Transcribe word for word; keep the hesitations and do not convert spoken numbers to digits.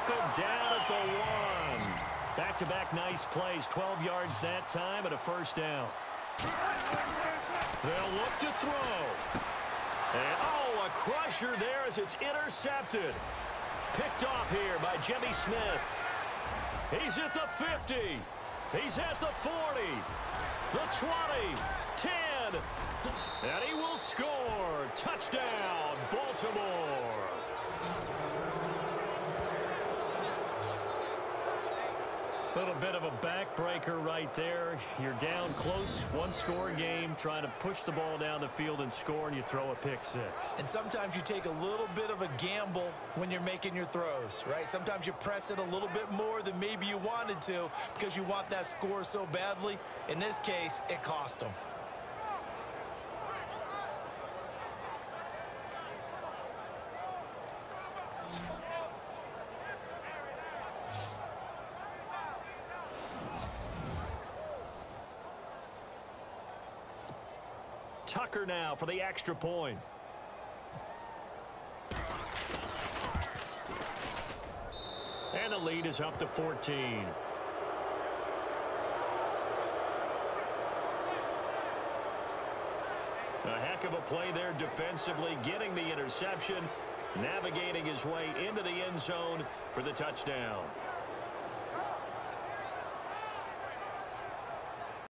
it down at the one. Back-to-back nice plays, twelve yards that time and a first down. They'll look to throw. And, oh, a crusher there as it's intercepted. Picked off here by Jimmy Smith. He's at the fifty. He's at the forty. The twenty. ten. And he will score. Touchdown, Baltimore. A little bit of a backbreaker right there. You're down close, one-score game, trying to push the ball down the field and score, and you throw a pick six. And sometimes you take a little bit of a gamble when you're making your throws, right? Sometimes you press it a little bit more than maybe you wanted to because you want that score so badly. In this case, it cost them. Tucker now for the extra point. And the lead is up to fourteen. A heck of a play there defensively, getting the interception, navigating his way into the end zone for the touchdown.